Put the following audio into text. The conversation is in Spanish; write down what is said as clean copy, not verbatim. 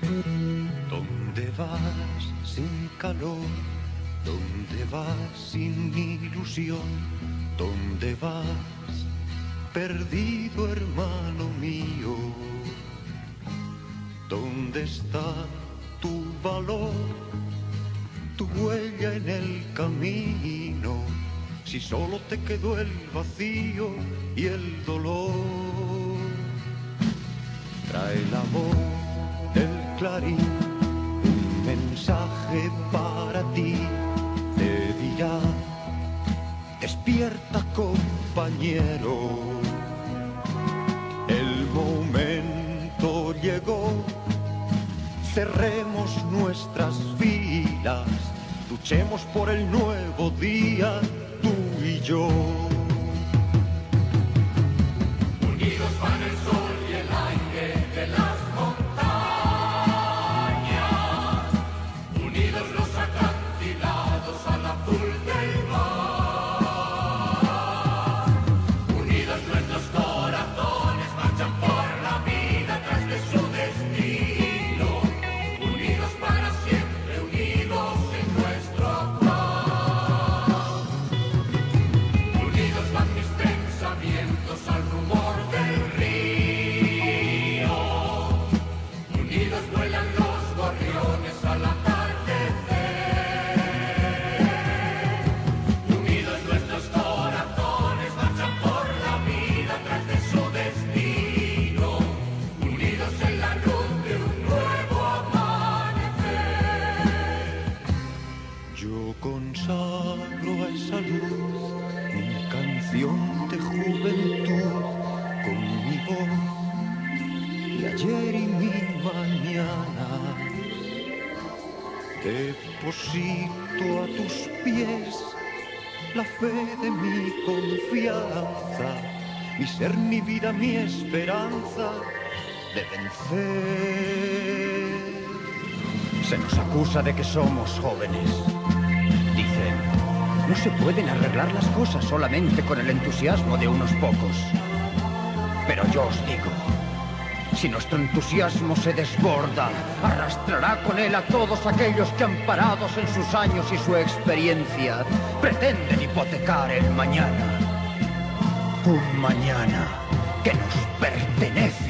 ¿Dónde vas sin calor? ¿Dónde vas sin ilusión? ¿Dónde vas perdido, hermano mío? ¿Dónde está tu valor, tu huella en el camino? Si solo te quedó el vacío y el dolor. Trae la voz del clarín, un mensaje para ti. Te dirá, despierta compañero. El momento llegó, cerremos nuestras filas, luchemos por el nuevo día, tú y yo. Unidos van el sol y el aire de las montañas, unidos los acantilados al azul del mar, unidos nuestros corazones marchan por la vida tras de su destino, unidos para siempre, unidos en nuestro afán. Unidos van mis pensamientos al rumor del río, unidos vuelan los gorriones al atardecer, unidos nuestros corazones marchan por la vida tras de su destino, unidos en la luz de un nuevo amanecer. Yo consagro a esa luz mi canción de juventud, con mi voz y ayer y mi mañana. Deposito a tus pies la fe de mi confianza, mi ser, mi vida, mi esperanza de vencer. Se nos acusa de que somos jóvenes. Dicen, no se pueden arreglar las cosas solamente con el entusiasmo de unos pocos. Pero yo os digo, si nuestro entusiasmo se desborda, arrastrará con él a todos aquellos que, amparados en sus años y su experiencia, pretenden hipotecar el mañana. Un mañana que nos pertenece.